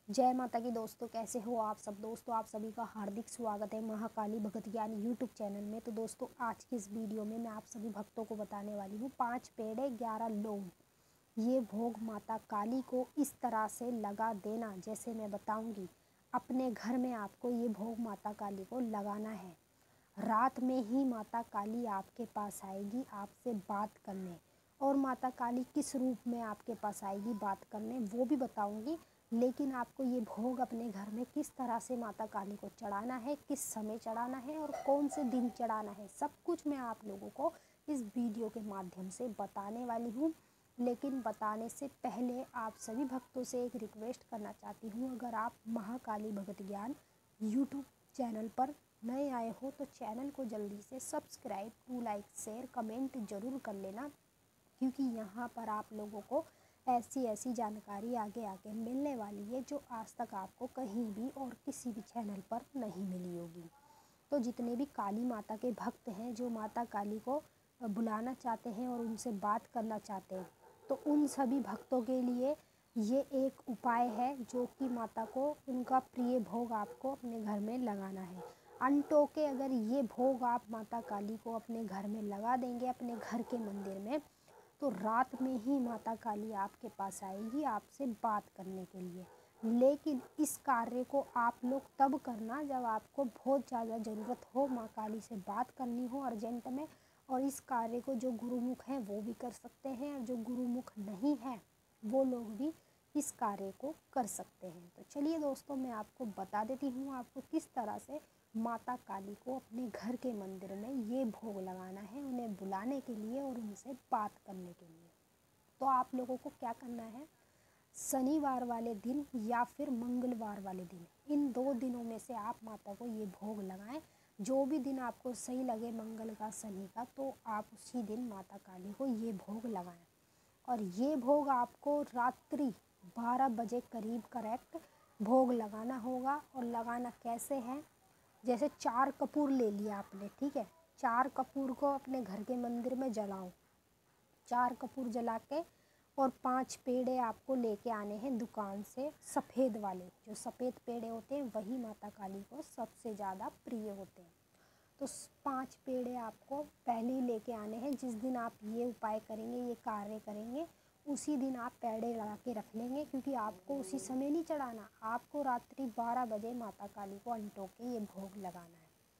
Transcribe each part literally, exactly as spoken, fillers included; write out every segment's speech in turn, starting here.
जय माता की दोस्तों, कैसे हो आप सब। दोस्तों आप सभी का हार्दिक स्वागत है महाकाली भगत ज्ञान यूट्यूब चैनल में। तो दोस्तों आज की इस वीडियो में मैं आप सभी भक्तों को बताने वाली हूँ पांच पेड़े ग्यारह लौंग, ये भोग माता काली को इस तरह से लगा देना जैसे मैं बताऊंगी। अपने घर में आपको ये भोग माता काली को लगाना है। रात में ही माता काली आपके पास आएगी आपसे बात करने, और माता काली किस रूप में आपके पास आएगी बात करने वो भी बताऊंगी। लेकिन आपको ये भोग अपने घर में किस तरह से माता काली को चढ़ाना है, किस समय चढ़ाना है और कौन से दिन चढ़ाना है, सब कुछ मैं आप लोगों को इस वीडियो के माध्यम से बताने वाली हूँ। लेकिन बताने से पहले आप सभी भक्तों से एक रिक्वेस्ट करना चाहती हूँ, अगर आप महाकाली भगत ज्ञान यूट्यूब चैनल पर नए आए हो तो चैनल को जल्दी से subscribe to like share comment ज़रूर कर लेना, क्योंकि यहाँ पर आप लोगों को ऐसी ऐसी जानकारी आगे आगे मिलने वाली है जो आज तक आपको कहीं भी और किसी भी चैनल पर नहीं मिली होगी। तो जितने भी काली माता के भक्त हैं जो माता काली को बुलाना चाहते हैं और उनसे बात करना चाहते हैं, तो उन सभी भक्तों के लिए ये एक उपाय है जो कि माता को उनका प्रिय भोग आपको अपने घर में लगाना है। अनटोके अगर ये भोग आप माता काली को अपने घर में लगा देंगे अपने घर के मंदिर में, तो रात में ही माता काली आपके पास आएगी आपसे बात करने के लिए। लेकिन इस कार्य को आप लोग तब करना जब आपको बहुत ज़्यादा ज़रूरत हो, माँ काली से बात करनी हो अर्जेंट में। और इस कार्य को जो गुरुमुख हैं वो भी कर सकते हैं, और जो गुरुमुख नहीं है वो लोग भी इस कार्य को कर सकते हैं। तो चलिए दोस्तों, मैं आपको बता देती हूँ आपको किस तरह से माता काली को अपने घर के मंदिर में ये भोग लगाना है, उन्हें बुलाने के लिए और उनसे बात करने के लिए। तो आप लोगों को क्या करना है, शनिवार वाले दिन या फिर मंगलवार वाले दिन, इन दो दिनों में से आप माता को ये भोग लगाएं। जो भी दिन आपको सही लगे, मंगल का शनि का, तो आप उसी दिन माता काली को ये भोग लगाएं। और ये भोग आपको रात्रि बारह बजे करीब करेक्ट भोग लगाना होगा। और लगाना कैसे है, जैसे चार कपूर ले लिया आपने, ठीक है, चार कपूर को अपने घर के मंदिर में जलाओ। चार कपूर जला के और पांच पेड़े आपको लेके आने हैं दुकान से, सफ़ेद वाले। जो सफ़ेद पेड़े होते हैं वही माता काली को सबसे ज़्यादा प्रिय होते हैं। तो पांच पेड़े आपको पहले ही लेके आने हैं। जिस दिन आप ये उपाय करेंगे, ये कार्य करेंगे, उसी दिन आप पेड़े लगा के रख लेंगे, क्योंकि आपको उसी समय नहीं चढ़ाना, आपको रात्रि बारह बजे माता काली को अंटो के ये भोग लगाना है।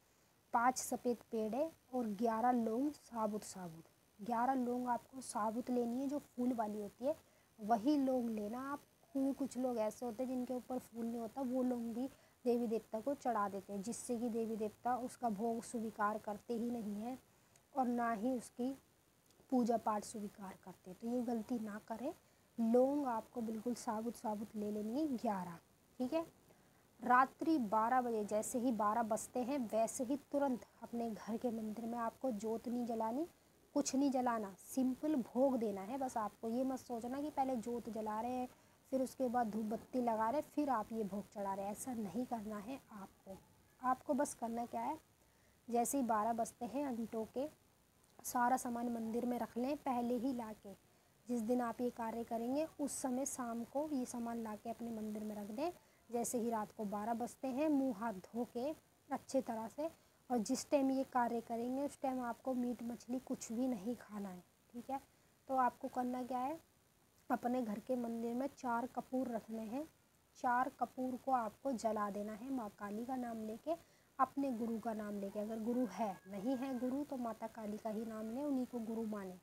पांच सफ़ेद पेड़े और ग्यारह लौंग साबुत साबुत। ग्यारह लौंग आपको साबुत लेनी है, जो फूल वाली होती है वही लौंग लेना आप। क्योंकि कुछ लोग ऐसे होते हैं जिनके ऊपर फूल नहीं होता, वो लौंग भी देवी देवता को चढ़ा देते हैं, जिससे कि देवी देवता उसका भोग स्वीकार करते ही नहीं है और ना ही उसकी पूजा पाठ स्वीकार करते। तो ये गलती ना करें। लौंग आपको बिल्कुल साबुत साबुत ले लेनी है ग्यारह, ठीक है। रात्रि बारह बजे जैसे ही बारह बजते हैं वैसे ही तुरंत अपने घर के मंदिर में आपको जोत नहीं जलानी, कुछ नहीं जलाना, सिंपल भोग देना है। बस आपको ये मत सोचना कि पहले जोत जला रहे हैं फिर उसके बाद धूप बत्ती लगा रहे फिर आप ये भोग चढ़ा रहे हैं, ऐसा नहीं करना है आपको। आपको बस करना क्या है, जैसे ही बारह बजते हैं अंटो के सारा सामान मंदिर में रख लें पहले ही ला के। जिस दिन आप ये कार्य करेंगे उस समय शाम को ये सामान ला के अपने मंदिर में रख दें। जैसे ही रात को बारह बजते हैं मुंह हाथ धो के अच्छे तरह से, और जिस टाइम ये कार्य करेंगे उस टाइम आपको मीट मछली कुछ भी नहीं खाना है, ठीक है। तो आपको करना क्या है, अपने घर के मंदिर में चार कपूर रखने हैं। चार कपूर को आपको जला देना है माँ काली का नाम लेके, अपने गुरु का नाम लेके। अगर गुरु है, नहीं है गुरु तो माता काली का ही नाम लें, उन्हीं को गुरु माने।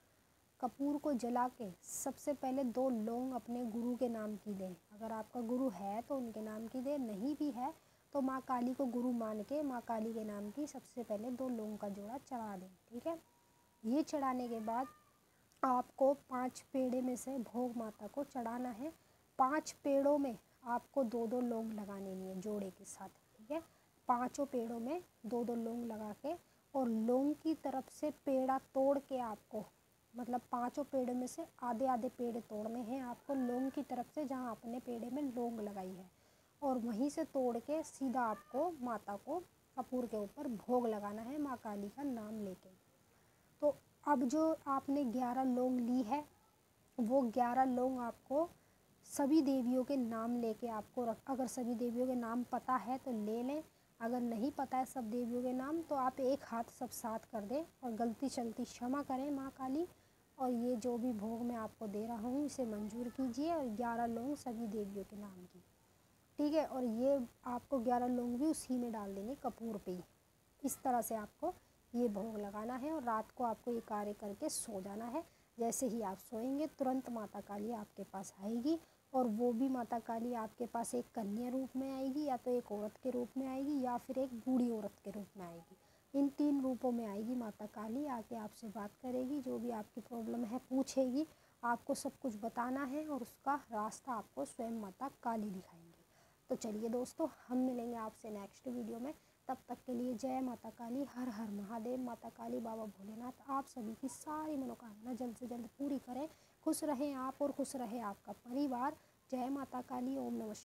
कपूर को जला के सबसे पहले दो लौंग अपने गुरु के नाम की दें। अगर आपका गुरु है तो उनके नाम की दें, नहीं भी है तो माँ काली को गुरु मान के माँ काली के नाम की सबसे पहले दो लौंग का जोड़ा चढ़ा दें, ठीक है। ये चढ़ाने के बाद आपको पांच पेड़े में से भोग माता को चढ़ाना है। पांच पेड़ों में आपको दो दो लौंग लगाने नहीं है जोड़े के साथ, ठीक है। पांचों पेड़ों में दो दो लौंग लगा के, और लौंग की तरफ से पेड़ा तोड़ के आपको, मतलब पांचों पेड़ों में से आधे आधे पेड़ तोड़ने हैं आपको लौंग की तरफ से, जहाँ अपने पेड़े में लौंग लगाई है, और वहीं से तोड़ के सीधा आपको माता को कपूर के ऊपर भोग लगाना है माँ काली का नाम लेके। तो अब जो आपने ग्यारह लौंग ली है वो ग्यारह लौंग आपको सभी देवियों के नाम लेके आपको रख, अगर सभी देवियों के नाम पता है तो ले लें, अगर नहीं पता है सब देवियों के नाम तो आप एक हाथ सब साथ कर दें और गलती चलती क्षमा करें माँ काली। और ये जो भी भोग मैं आपको दे रहा हूँ इसे मंजूर कीजिए और ग्यारह लौंग सभी देवियों के नाम की, ठीक है। और ये आपको ग्यारह लौंग भी उसी में डाल देंगे कपूर पे ही। इस तरह से आपको ये भोग लगाना है और रात को आपको ये कार्य करके सो जाना है। जैसे ही आप सोएंगे तुरंत माता काली आपके पास आएगी और वो भी माता काली आपके पास एक कन्या रूप में आएगी, या तो एक औरत के रूप में आएगी या फिर एक बूढ़ी औरत के रूप में आएगी। इन तीन रूपों में आएगी माता काली, आके आपसे बात करेगी, जो भी आपकी प्रॉब्लम है पूछेगी, आपको सब कुछ बताना है और उसका रास्ता आपको स्वयं माता काली दिखाएंगी। तो चलिए दोस्तों, हम मिलेंगे आपसे नेक्स्ट वीडियो में। तब तक के लिए जय माता काली, हर हर महादेव। माता काली बाबा भोलेनाथ आप सभी की सारी मनोकामना जल्द से जल्द पूरी करें। खुश रहें आप और खुश रहे आपका परिवार। जय माता काली। ओम नमः शिवाय।